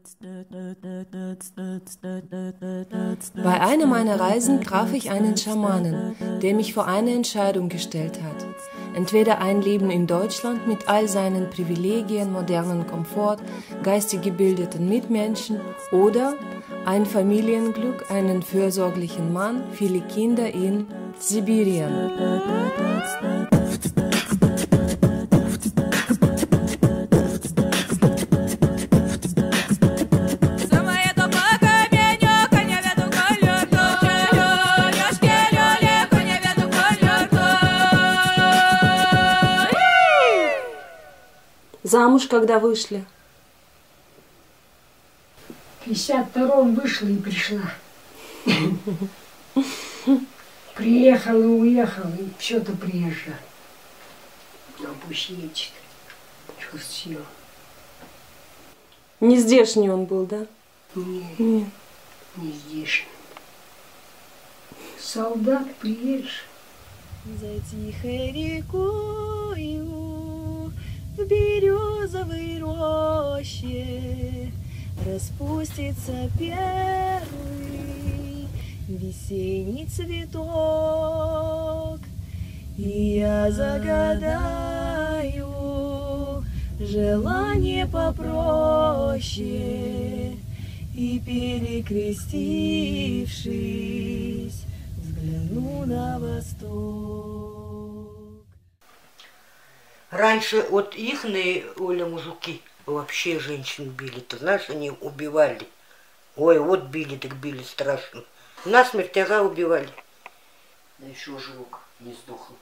Bei einer meiner Reisen traf ich einen Schamanen, der mich vor eine Entscheidung gestellt hat. Entweder ein Leben in Deutschland mit all seinen Privilegien, modernen Komfort, geistig gebildeten Mitmenschen oder ein Familienglück, einen fürsorglichen Mann, viele Kinder in Sibirien. Замуж когда вышли? В 52-м вышла и пришла. Приехала, уехала, и все-то приезжала. А пусть едет. Все. Не здешний он был, да? Нет, Нет. не здесь. Солдат, приедешь. За тихой рекою в березовой роще распустится первый весенний цветок, и я загадаю желание попроще, и перекрестившись, взгляну на восток. Раньше вот ихные, Оля, мужики вообще женщин били. Ты знаешь, они убивали. Ой, вот били, так били страшно. Насмерть, ага, убивали. Да еще живок не сдохл.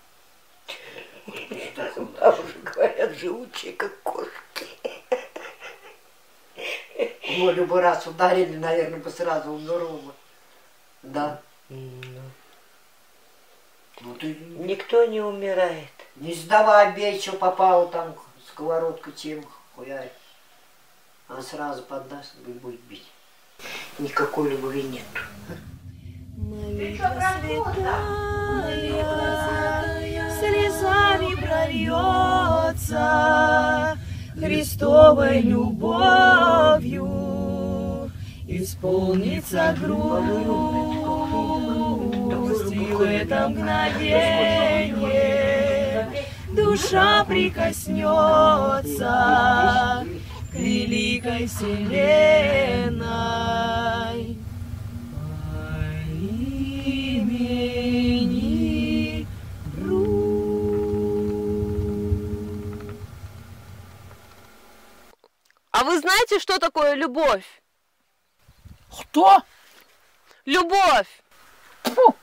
Да, уже говорят, живучие, как кошки. Олю бы раз ударили, наверное, бы сразу умерла бы. Да. Ну, ты Никто не умирает. не сдавай, бей, что попало там, сковородка тем хуярь. А сразу поддаст, и будет бить. Никакой любви нет. Молитва святая слезами прольется, Христовой любовью исполнится грусть, и в это мгновенье душа прикоснется к великой вселенной по имени А вы знаете, что такое любовь? Кто? Любовь! Фу.